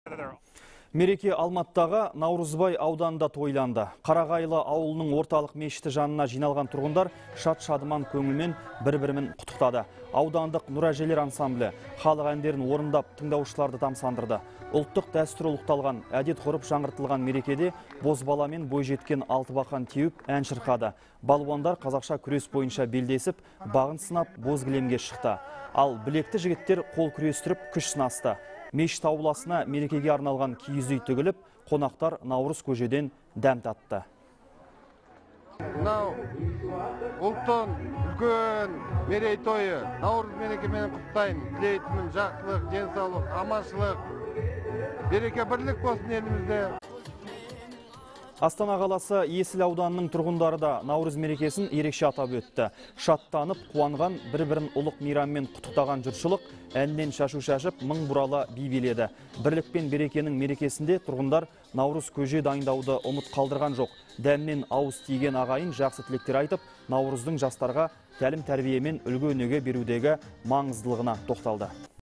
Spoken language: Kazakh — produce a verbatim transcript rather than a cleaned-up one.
Мереке Алматыдағы Наурызбай ауданында тойланды. Қарағайлы ауылының орталық мешіті жанына жиналған тұрғындар шат-шадыман көңілмен бір-бірімен құттықтады. Аудандық Нұр әжелер ансамблі халық әндерін орындап тыңдаушыларды тамсандырды. Ұлттық дәстүр ұлықталған, әдет-ғұрып жаңғыртылған мерекеде бозбаламен бойжеткен алтыбақан теуіп ән шырқады. Балуандар қазақша күрес бойынша белдесіп, бағын сынап боз кілемге шықты. Ал білекті жігіттер қол күрестіріп күш сынасты. Мешіт ауласына мерекеге арналған киіз үй тігіліп, қонақтар Наурыз көжеден дәм татты. Мынау ұлттың үлкен мерейтойы. Наурыз мерекемен құттықтаймын. Тілейтінім жақсылық, денсаулық, аманшылық, береке бірлік болсын елімізде. Астана қаласы Есіл ауданының тұрғындары да Наурыз мерекесін ерекше атап өтті. Шаттанып, қуанған, бір-бірін ұлық мейраммен құттықтаған жұртшылық әннен шашу шашып, мың бұралы би биледі. Бірлік пен берекенің мерекесінде тұрғындар Наурыз көже дайындауды ұмыт қалдырған жоқ. Дәмнен ауыз тиген ағайын жақсы тілектер айтып, Наурыздың жастарға тәлім тәрбиемен үлгі-өнеге берудегі маңыздылығына тоқталды.